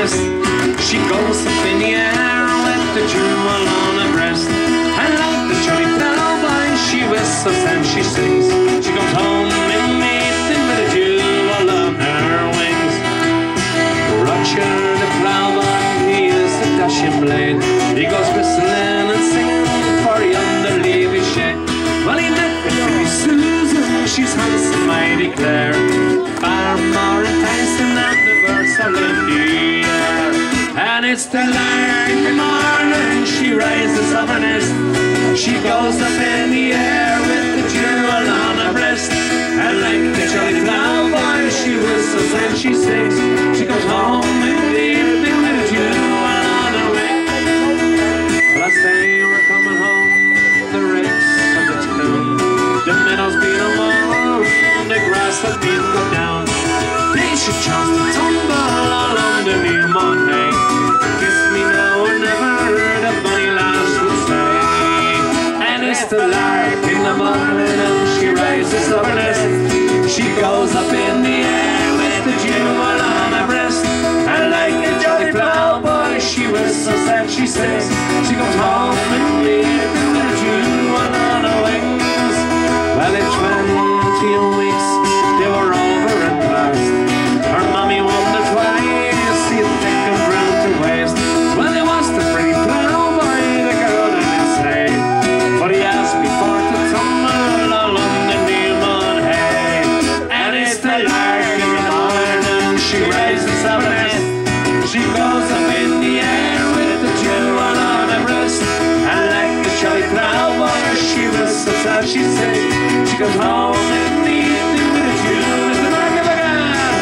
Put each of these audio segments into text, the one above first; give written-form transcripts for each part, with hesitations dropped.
wrist. She goes up in the air with the jewel on her breast. And like the jolly ploughboy, she whistles and she sings. She comes home in the evening with a jewel on her wings. Roger the ploughboy, he is a dashing blade. He goes whistling and singing for yonder leafy shade. Well, he met the pretty Susan, she's handsome, I declare. Far more enticing than the birds all in the air. And it's the lark in the morning, she rises up her nest. She goes up in the air with the jewel on her breast. And like the jolly ploughboy, she whistles and she sings. She comes home in the evening with a jewel on her wing. Well, as they were coming home, the rakes of the town, the meadows being along, the grass had been cut down. They should chance to tumble along the new moon hay. Kiss me now or never, the bunny lass would say. And it's the lark in the morning and she rises up her nest. She goes up in the air with the jewel on her breast. And like a jolly ploughboy, she whistles and she sings. She comes home in the evening with a jewel on her wings. Well, it's 20 weeks, they were over and past. Her mommy wondered why you see it thick and round to waist. Well, it was the pretty ploughboy, the girl that did say. But he asked me for to tumble along the new moon hay. And it's the lark in the morning, she rises up her nest. She goes up in the air with the jewel on her breast. And like the jolly ploughboy, she whistles as she sings. She goes home in the evening with a jewel in the back of her gun.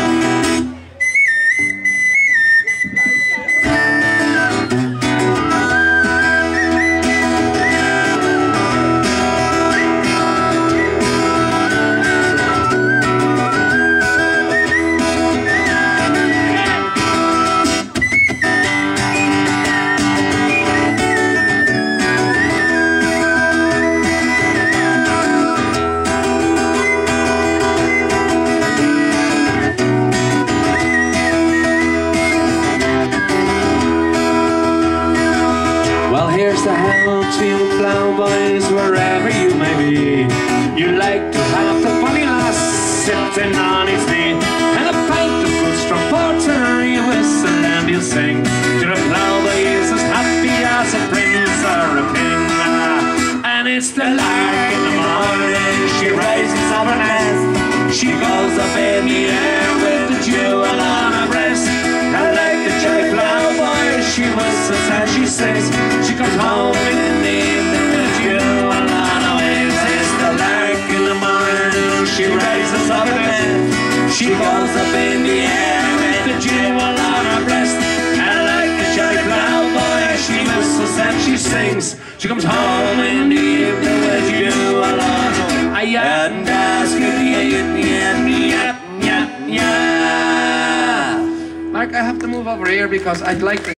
Here's the help to you ploughboys, wherever you may be. You like to have the funny lass sitting on his knee, and a pint of good strong porter, you whistle and you sing. To the ploughboy is as happy as a prince or a king. And it's the lark in the morning, she rises up her nest. She goes up in the air with the jewel on her breast. And like the jolly ploughboy, she whistles and she sings. She comes home in the evening with a jewel on her wings. It's the lark in the morning, she rises up her nest. She goes up in the air with the jewel on her breast. And like the jolly ploughboy, she whistles and she sings. She comes home in the evening with a jewel on her wings. And Mark, I have to move over here because I'd like to